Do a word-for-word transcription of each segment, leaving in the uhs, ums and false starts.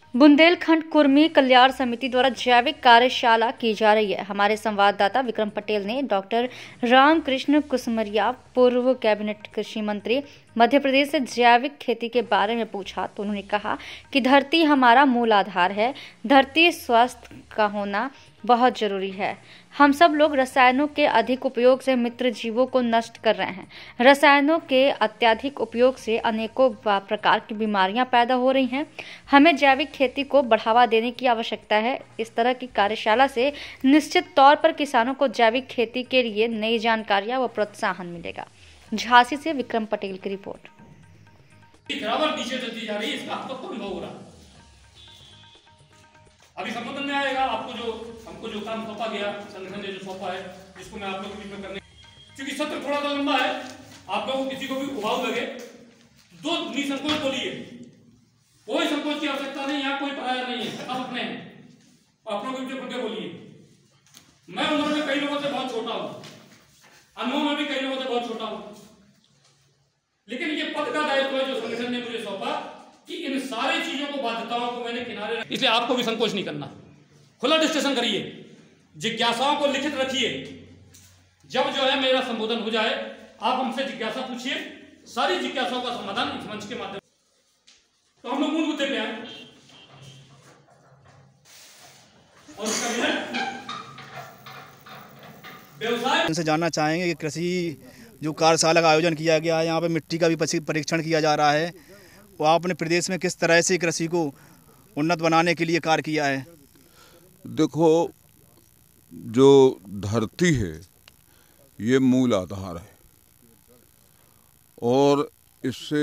बुंदेलखंड कुर्मी कल्याण समिति द्वारा जैविक कार्यशाला की जा रही है। हमारे संवाददाता विक्रम पटेल ने डॉक्टर रामकृष्ण कुसमरिया, पूर्व कैबिनेट कृषि मंत्री मध्य प्रदेश से जैविक खेती के बारे में पूछा तो उन्होंने कहा कि धरती हमारा मूल आधार है। धरती स्वस्थ का होना बहुत जरूरी है। हम सब लोग रसायनों के अधिक उपयोग से मित्र जीवों को नष्ट कर रहे हैं। रसायनों के अत्यधिक उपयोग से अनेकों प्रकार की बीमारियां पैदा हो रही हैं। हमें जैविक खेती को बढ़ावा देने की आवश्यकता है। इस तरह की कार्यशाला से निश्चित तौर पर किसानों को जैविक खेती के लिए नई जानकारियां व प्रोत्साहन मिलेगा। झांसी से विक्रम पटेल की रिपोर्ट। नीचे चलती जा रही है, इसका आपको अनुभव हो रहा है। अभी संबोधन में आएगा आपको जो हमको जो काम सौंपा गया, संगठन ने जो सौंपा है, जिसको मैं आप लोगों के बीच में करने, क्योंकि सत्र थोड़ा सा लंबा है, आप लोगों को किसी को भी उबाऊ लगे, दो निसंकोच बोलिए, कोई संकोच की आवश्यकता नहीं, यहाँ कोई पराया नहीं है, आप अपने हैं, आप लोगों के बीच में बोलिए। मैं उम्र में कई लोगों से बहुत छोटा हूँ, अनुभव में भी कई लोगों से बहुत छोटा हूँ, लेकिन ये पद का दायित्व है जो संगठन ने मुझे सौंपा कि इन सारी चीजों को, बाध्यताओं को मैंने किनारे रखा। इसलिए आपको भी संकोच नहीं करना, खुला डिस्कशन करिए, जिज्ञासाओं को लिखित रखिए। जब जो है मेरा संबोधन हो जाए, आप हमसे जिज्ञासा पूछिए, सारी जिज्ञासाओं का समाधान इस मंच के माध्यम। तो हम लोग मूल मुद्दे पे आए और उसका व्यवसाय उनसे जानना चाहेंगे कि कृषि जो कार्यशाला का आयोजन किया गया है, यहाँ पे मिट्टी का भी परीक्षण किया जा रहा है, वो आपने प्रदेश में किस तरह से कृषि को उन्नत बनाने के लिए कार्य किया है? देखो, जो धरती है ये मूल आधार है और इससे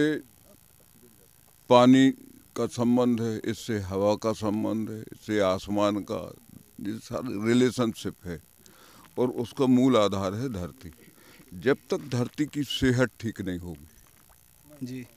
पानी का संबंध है, इससे हवा का संबंध है, इससे आसमान का, ये सारे रिलेशनशिप है और उसका मूल आधार है धरती। जब तक धरती की सेहत ठीक नहीं होगी जी,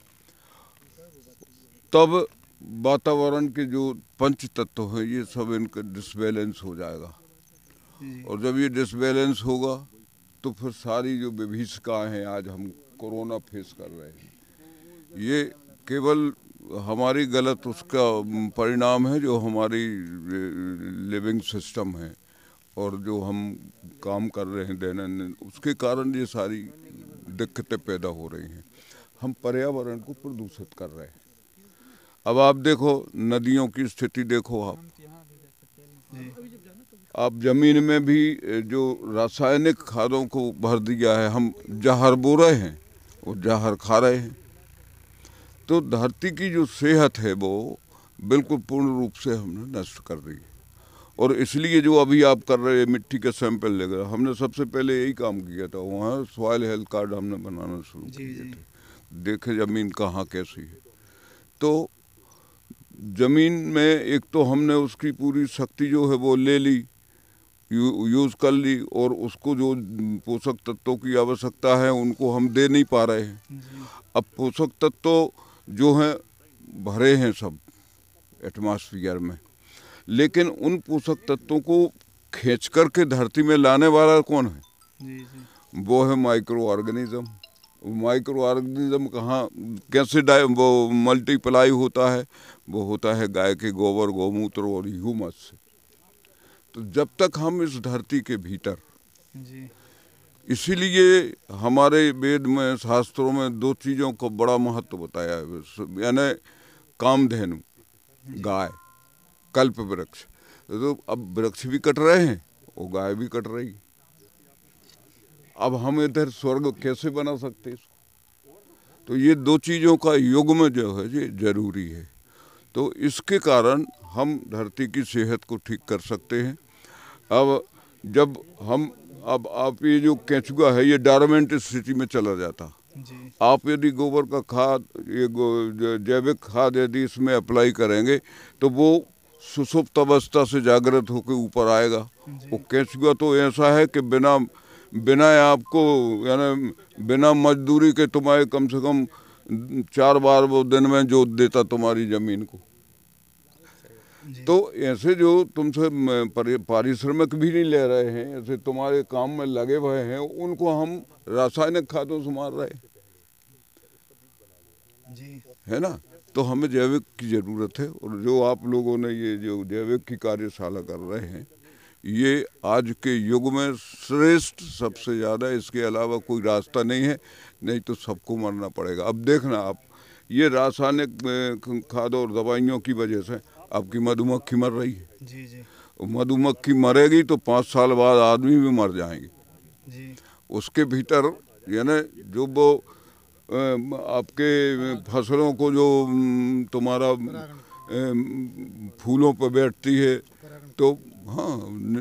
तब वातावरण के जो पंच तत्व हैं ये सब इनका डिसबैलेंस हो जाएगा और जब ये डिसबैलेंस होगा तो फिर सारी जो विभीषिकाएं हैं, आज हम कोरोना फेस कर रहे हैं, ये केवल हमारी गलत उसका परिणाम है जो हमारी लिविंग सिस्टम है और जो हम काम कर रहे हैं दैनंदिन, उसके कारण ये सारी दिक्कतें पैदा हो रही हैं। हम पर्यावरण को प्रदूषित कर रहे हैं। अब आप देखो, नदियों की स्थिति देखो, आप आप जमीन में भी जो रासायनिक खादों को भर दिया है, हम जहर बो रहे हैं और जहर खा रहे हैं। तो धरती की जो सेहत है वो बिल्कुल पूर्ण रूप से हमने नष्ट कर दी है और इसलिए जो अभी आप कर रहे हैं मिट्टी के सैंपल लेकर, हमने सबसे पहले यही काम किया था। वहाँ सॉइल हेल्थ कार्ड हमने बनाना शुरू किए थे, देखे ज़मीन कहाँ कैसी है। तो ज़मीन में एक तो हमने उसकी पूरी शक्ति जो है वो ले ली, यू, यूज़ कर ली और उसको जो पोषक तत्वों की आवश्यकता है उनको हम दे नहीं पा रहे हैं। अब पोषक तत्व जो हैं भरे हैं सब एटमॉस्फेयर में, लेकिन उन पोषक तत्वों को खींच करके धरती में लाने वाला कौन है? जी जी। वो है माइक्रो ऑर्गेनिज्म। माइक्रो ऑर्गेनिज्म कहाँ कैसे डाय वो मल्टीप्लाई होता है? वो होता है गाय के गोबर, गौमूत्र और ह्यूमस से। तो जब तक हम इस धरती के भीतर जी, इसीलिए हमारे वेद में, शास्त्रों में दो चीज़ों को बड़ा महत्व बताया है, यानी कामधेनु गाय, कल्प वृक्ष। तो अब वृक्ष भी कट रहे हैं और गाय भी कट रही। अब हम इधर स्वर्ग कैसे बना सकते इसको? तो ये दो चीज़ों का युग्म जो है ये जरूरी है। तो इसके कारण हम धरती की सेहत को ठीक कर सकते हैं। अब जब हम अब आप ये जो केंचुआ है ये डॉर्मेंट स्थिति में चला जाता, आप यदि गोबर का खाद, ये जैविक खाद यदि इसमें अप्लाई करेंगे तो वो सुसुप्त अवस्था से जागृत होकर ऊपर आएगा। वो केंचुआ तो ऐसा है कि बिना बिना आपको, यानी बिना मजदूरी के तुम्हारे कम से कम चार बार वो दिन में जोत देता तुम्हारी जमीन को। तो ऐसे जो तुमसे पारिश्रमिक भी नहीं ले रहे हैं, ऐसे तुम्हारे काम में लगे हुए हैं, उनको हम रासायनिक खादों से मार रहे हैं जी। है ना। तो हमें जैविक की ज़रूरत है, और जो आप लोगों ने ये जो जैविक की कार्यशाला कर रहे हैं, ये आज के युग में श्रेष्ठ सबसे ज़्यादा, इसके अलावा कोई रास्ता नहीं है, नहीं तो सबको मरना पड़ेगा। अब देखना आप, ये रासायनिक खाद और दवाइयों की वजह से आपकी मधुमक्खी मर रही है। जी जी मधुमक्खी मरेगी तो पाँच साल बाद आदमी भी मर जाएंगे। जी उसके भीतर यानी जो वो आपके फसलों को जो तुम्हारा फूलों पर बैठती है, तो हाँ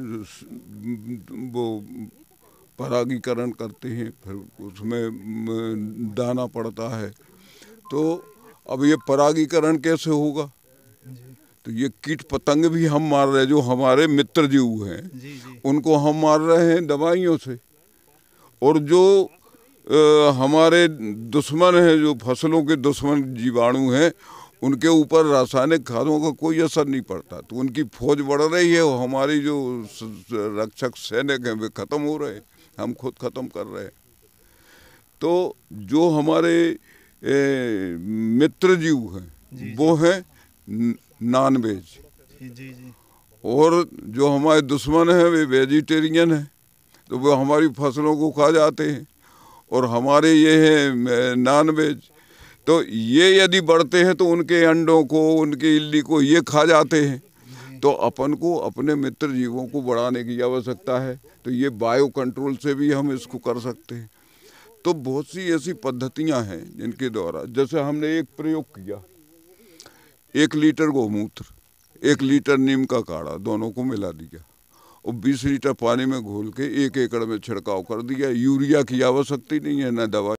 वो परागीकरण करते हैं, फिर उसमें दाना पड़ता है। तो अब ये परागीकरण कैसे होगा? तो ये कीट पतंग भी हम मार रहे हैं, जो हमारे मित्र जीव हैं, जी जी उनको हम मार रहे हैं दवाइयों से। और जो आ, हमारे दुश्मन हैं, जो फसलों के दुश्मन जीवाणु हैं, उनके ऊपर रासायनिक खादों का कोई असर नहीं पड़ता। तो उनकी फौज बढ़ रही है, और हमारी जो रक्षक सैनिक हैं वे ख़त्म हो रहे हैं, हम खुद ख़त्म कर रहे हैं। तो जो हमारे ए, मित्र जीव हैं वो हैं नॉन वेज, जी जी और जो हमारे दुश्मन हैं वे वेजिटेरियन हैं। तो वो हमारी फसलों को खा जाते हैं, और हमारे ये हैं नॉन वेज। तो ये यदि बढ़ते हैं तो उनके अंडों को, उनके इल्ली को ये खा जाते हैं। तो अपन को अपने मित्र जीवों को बढ़ाने की आवश्यकता है। तो ये बायो कंट्रोल से भी हम इसको कर सकते हैं। तो बहुत सी ऐसी पद्धतियां हैं जिनके द्वारा, जैसे हमने एक प्रयोग किया, एक लीटर गोमूत्र, एक लीटर नीम का काढ़ा, दोनों को मिला दिया और बीस लीटर पानी में घोल के एक एकड़ में छिड़काव कर दिया। यूरिया की आवश्यकता नहीं है, न दवा।